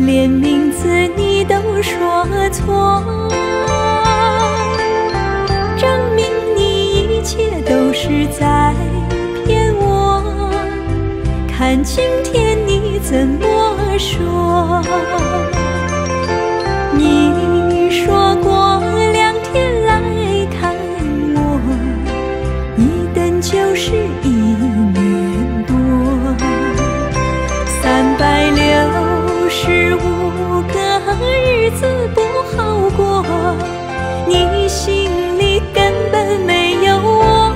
连名字你都说错，证明你一切都是在骗我。看今天你怎么说？你说过2天来看我，一等就是1年多，365个日子不好过，你心里根本没有我，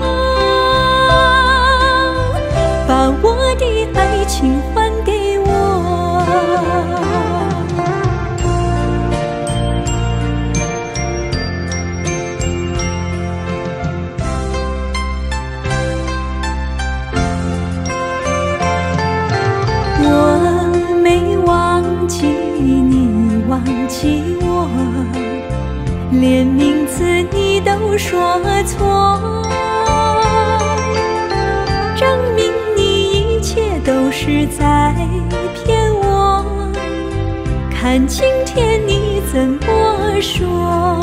把我的爱情还给我。我没忘记你忘记我，连名字你都说错，证明你一切都是在骗我。看今天你怎么说？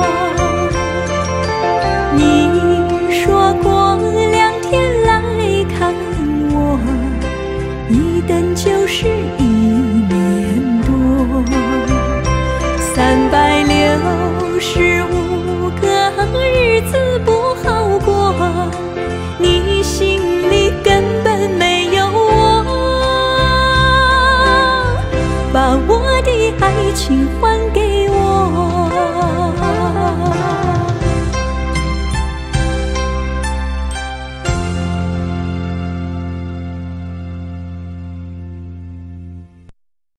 你说过2天来看我，一等就是1年多，365个日子不好过，你心里根本没有我，把我的爱情还给我。